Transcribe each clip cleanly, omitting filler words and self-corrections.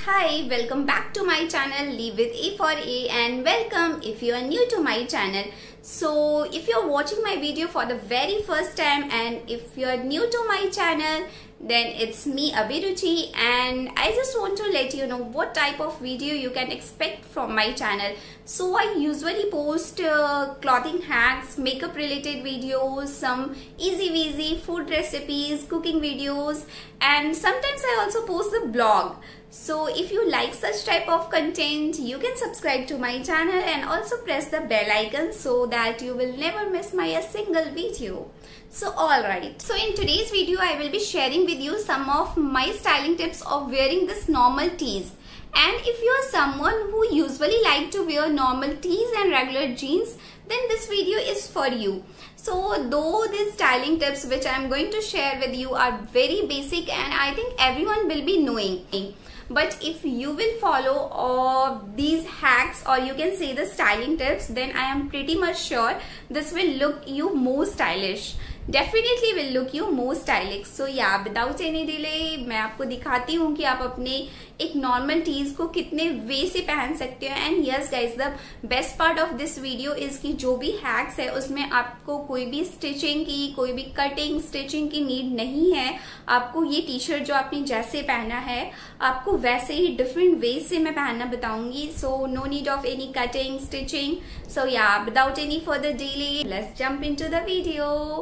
Hi, welcome back to my channel Live with A for A, and welcome if you are new to my channel. So if you are watching my video for the very first time and if you are new to my channel, then it's me Abhiruchi, and I just want to let you know what type of video you can expect from my channel. So I usually post clothing hacks, makeup related videos, some easy food recipes, cooking videos, and sometimes I also post the blog. So if you like such type of content, you can subscribe to my channel and also press the bell icon so that you will never miss a single video. So alright, so in today's video I will be sharing with you some of my styling tips of wearing this normal tees. And if you are someone who usually like to wear normal tees and regular jeans, then this video is for you. So though these styling tips which I am going to share with you are very basic and I think everyone will be knowing, but if you will follow these hacks, or you can say the styling tips, then I am pretty much sure this will look you more stylish. Definitely will look you more stylish. So yeah, without any delay मैं आपको दिखाती हूँ कि आप अपने एक normal tease को कितने वे से पहन सकते हो. And yes guys, the best part of this video is कि जो भी हैक्स है उसमें आपको कोई भी स्टिचिंग की, कोई भी कटिंग स्टिचिंग की नीड नहीं है. आपको ये टी शर्ट जो आपने जैसे पहना है आपको वैसे ही डिफरेंट वे से मैं पहनना बताऊंगी. So no need of any cutting stitching. So yeah, without any further delay, let's jump into the video.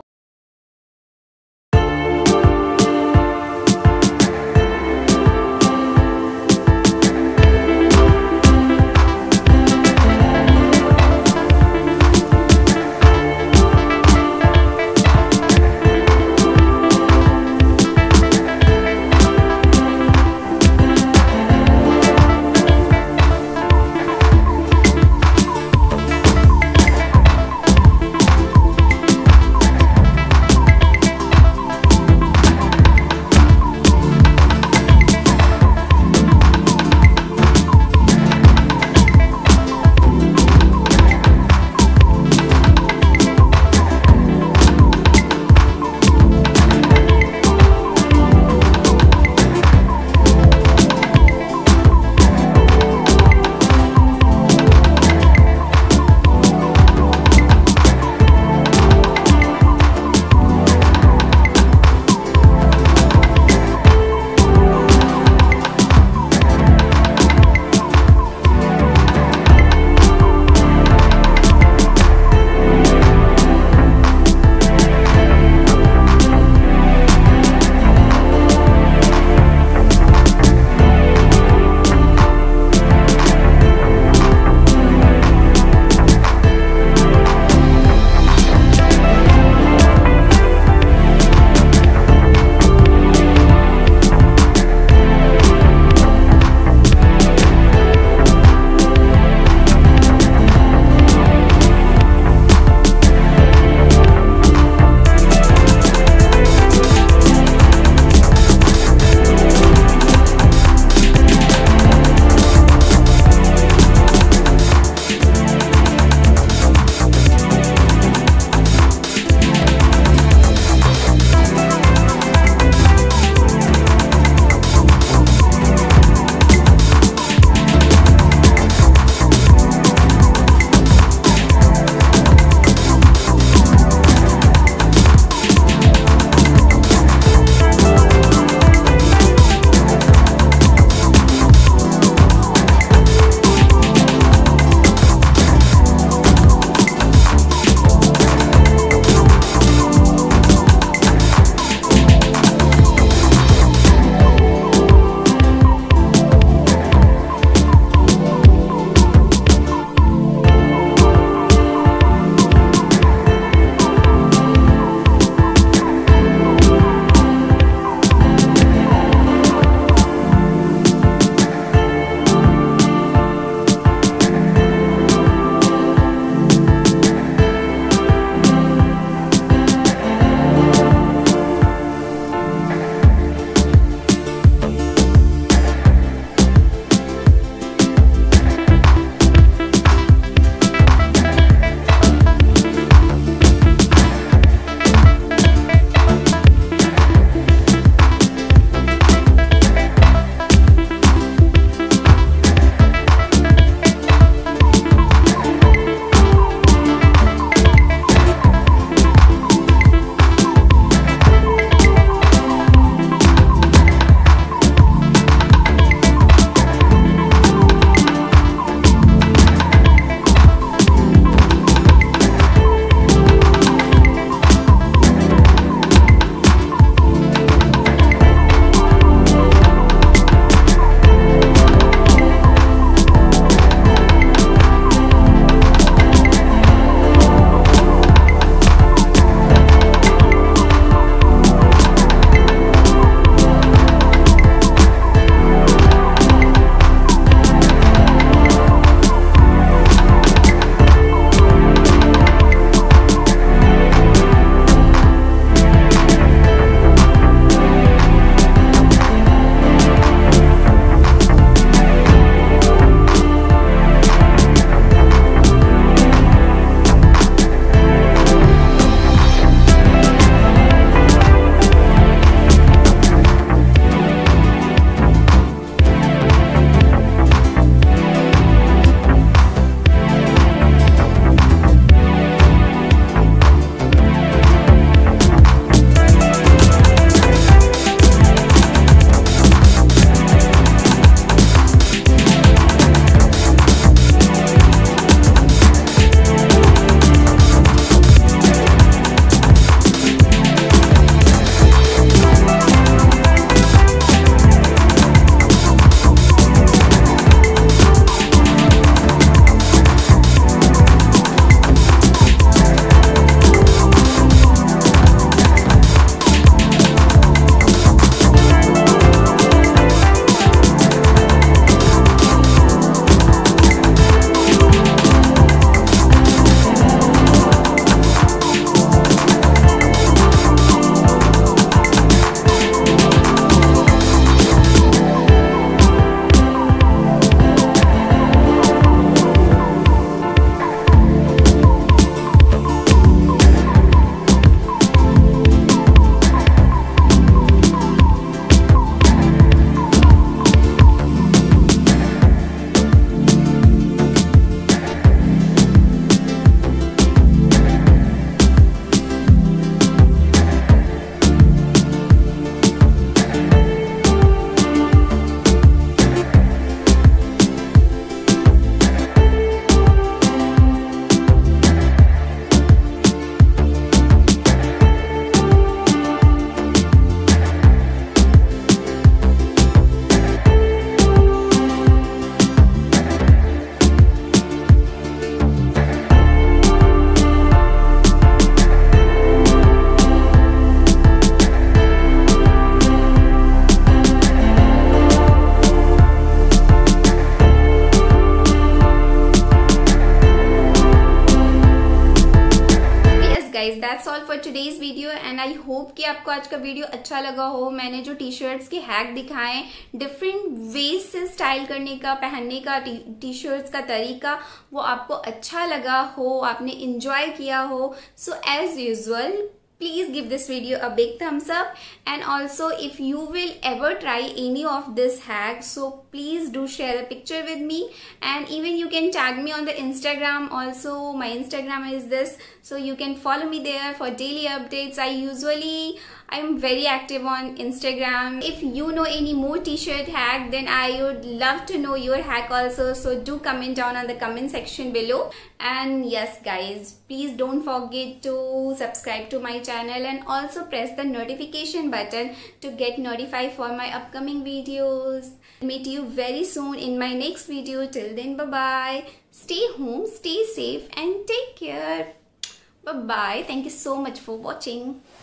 That's all for today's video and I hope कि आपको आज का वीडियो अच्छा लगा हो। मैंने जो टी शर्ट्स के हैक दिखाए, डिफरेंट वेज से स्टाइल करने का, पहनने का टी शर्ट्स का तरीका, वो आपको अच्छा लगा हो, आपने इंजॉय किया हो। So as usual, please give this video a big thumbs up, and also if you will ever try any of this hack, so please do share a picture with me, and even you can tag me on the Instagram also. My Instagram is this, so you can follow me there for daily updates. I'm very active on Instagram. If you know any more t-shirt hack, then I would love to know your hack also, so do comment down on the comment section below. And yes guys, please don't forget to subscribe to my channel and also press the notification button to get notified for my upcoming videos. Meet you very soon in my next video. Till then, bye bye. Stay home, stay safe and take care. Bye bye. Thank you so much for watching.